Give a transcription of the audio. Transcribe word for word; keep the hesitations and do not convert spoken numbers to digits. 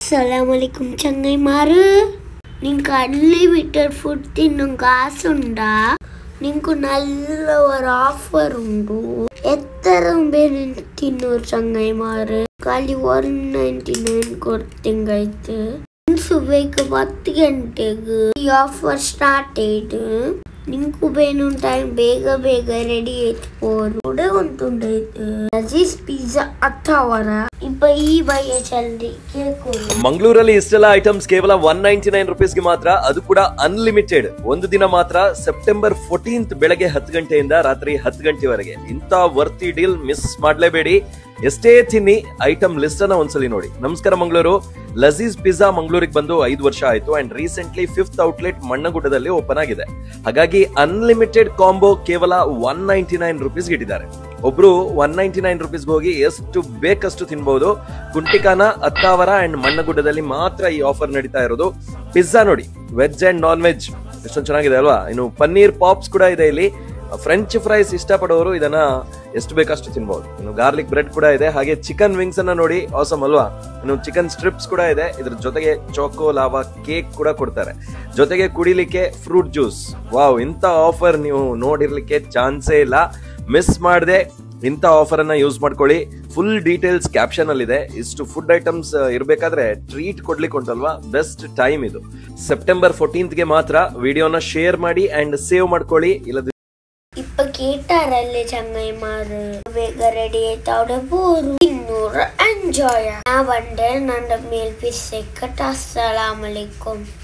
Assalamualaikum Changai Maru. Ninku unlimited food tinnunga asunda. Ninku nalla or offer undu. Ettaram beru tinnur Changai Maru. Kali one ninety-nine kodtingaithu. Subeke ten gantege ee offer start aitu. Ninku benu time bega bega ready aitporu. Ude untundaitu. Laziz pizza attavara. Ipa ee baye chaldi keku. ಮಂಗಳೂರಲ್ಲಿ ಇಷ್ಟೆಲ್ಲ items ಕೇವಲ one ninety nine rupees ಗೆ ಮಾತ್ರ, ಅದು ಕೂಡ unlimited. ಒಂದು ದಿನ ಮಾತ್ರ, ಸೆಪ್ಟೆಂಬರ್ ಫೋರ್ಟೀನ್ತ್ ಬೆಳಗ್ಗೆ ಹತ್ತು ಗಂಟೆಯಿಂದ ರಾತ್ರಿ ಹತ್ತು ಗಂಟೆವರೆಗೆ. ಇಂತ ವರ್ತಿ ಡೀಲ್ ಮಿಸ್ ಮಾಡಲೇಬೇಡಿ. ಎಷ್ಟೇ ತಿನ್ನಿ, ಐಟಮ್ ಲಿಸ್ಟ್ ಅನ್ನ ಒಂದ್ಸಲಿ ನೋಡಿ. ನಮಸ್ಕಾರ ಮಂಗಳೂರು. ಲಜೀಜ್ ಪಿಜ್ಜಾ ಮಂಗಳೂರಿಗೆ ಬಂದು ಐದು ವರ್ಷ ಆಯ್ತು ಅಂಡ್ ರೀಸೆಂಟ್ಲಿ ಫಿಫ್ತ್ ಔಟ್ಲೆಟ್ ಮಣ್ಣಗುಡ್ಡದಲ್ಲಿ ಓಪನ್ ಆಗಿದೆ. ಹಾಗಾಗಿ ಅನ್ಲಿಮಿಟೆಡ್ ಕಾಂಬೋ ಕೇವಲ ಒನ್ ನೈಂಟಿ ನೈನ್ ರುಪೀಸ್ ಇಟ್ಟಿದ್ದಾರೆ. ಒಬ್ರು ಒನ್ ನೈಂಟಿ ನೈನ್ ರುಪೀಸ್ ಹೋಗಿ ಎಷ್ಟು ಬೇಕಷ್ಟು ತಿನ್ಬಹುದು. ಕುಂಟಿಕಾನ, ಅತ್ತಾವರ ಅಂಡ್ ಮಣ್ಣಗುಡ್ಡದಲ್ಲಿ ಮಾತ್ರ ಈ ಆಫರ್ ನಡೀತಾ ಇರೋದು. ಪಿಜ್ಜಾ ನೋಡಿ, ವೆಜ್ ಅಂಡ್ ನಾನ್ ವೆಜ್ ಎಷ್ಟೊಂದು ಚೆನ್ನಾಗಿದೆ ಅಲ್ವಾ. ಇನ್ನು ಪನ್ನೀರ್ ಪಾಪ್ಸ್ ಕೂಡ ಇದೆ ಇಲ್ಲಿ. ಫ್ರೆಂಚ್ ಫ್ರೈಸ್ ಇಷ್ಟಪಡೋರು ಇದನ್ನ ಎಷ್ಟು ಬೇಕಷ್ಟು ತಿನ್ಬಹುದು. ಇನ್ನು ಗಾರ್ಲಿಕ್ ಬ್ರೆಡ್ ಕೂಡ ಇದೆ. ಹಾಗೆ ಚಿಕನ್ ವಿಂಗ್ಸ್ ಅನ್ನ ನೋಡಿ, ಆಸಮ್ ಅಲ್ವಾ. ಇನ್ನು ಚಿಕನ್ ಸ್ಟ್ರಿಪ್ಸ್ ಕೂಡ ಇದೆ. ಇದ್ರ ಜೊತೆಗೆ ಚೋಕೋ ಲಾವಾ ಕೇಕ್ ಕೂಡ ಕೊಡ್ತಾರೆ. ಜೊತೆಗೆ ಕುಡಿಲಿಕ್ಕೆ ಫ್ರೂಟ್ ಜ್ಯೂಸ್. ವಾವ್, ಇಂಥ ಆಫರ್ ನೀವು ನೋಡಿರ್ಲಿಕ್ಕೆ ಚಾನ್ಸೇ ಇಲ್ಲ. ಮಿಸ್ ಮಾಡದೆ ಇಂಥ ಆಫರ್ ಅನ್ನ ಯೂಸ್ ಮಾಡ್ಕೊಳ್ಳಿ. ಫುಲ್ ಡೀಟೇಲ್ಸ್ ಕ್ಯಾಪ್ಷನ್ ಅಲ್ಲಿ ಇದೆ. ಇಷ್ಟು ಫುಡ್ ಐಟಮ್ಸ್ ಇರಬೇಕಾದ್ರೆ ಟ್ರೀಟ್ ಕೊಡ್ಲಿಕ್ಕೆ ಉಂಟಲ್ವಾ, ಬೆಸ್ಟ್ ಟೈಮ್ ಇದು. ಸೆಪ್ಟೆಂಬರ್ ಫೋರ್ಟೀನ್ತ್ ಗೆ ಮಾತ್ರ. ವಿಡಿಯೋನ ಶೇರ್ ಮಾಡಿ ಅಂಡ್ ಸೇವ್ ಮಾಡ್ಕೊಳ್ಳಿ. ಇಲ್ಲದ ಇಪ್ಪ ಕೇಟಾರಲ್ಲೇ ಚಂಗೈ ಮಾರು ಬೇಗ ರೆಡಿ ಆಯ್ತಾವ್ರೆ ಬೋರು ಇನ್ನೂರ ಎಂಜಾಯ್. ನಾ ಬಂಡೆ ನನ್ನ ಮೇಲ್ ಪಿಸ್ ಸೆಕ್ಕಟ. ಅಸ್ಸಲಾಮು ಅಲೈಕುಂ.